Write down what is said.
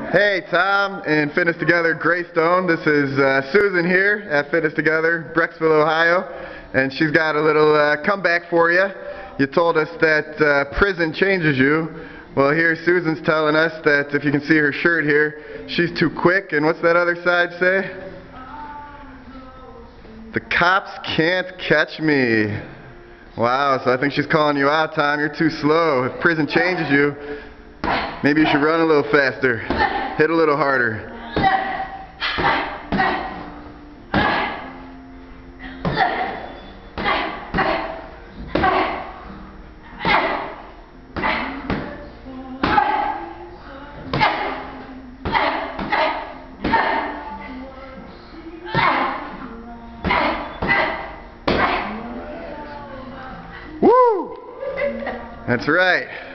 Hey, Tom in Fitness Together Greystone. This is Susan here at Fitness Together Brecksville, Ohio, and she's got a little comeback for you. You told us that prison changes you. Well, here Susan's telling us that, if you can see her shirt here, she's too quick, and what's that other side say? The cops can't catch me. Wow, so I think she's calling you out, Tom. You're too slow. If prison changes you, maybe you should run a little faster. Hit a little harder. Woo! That's right.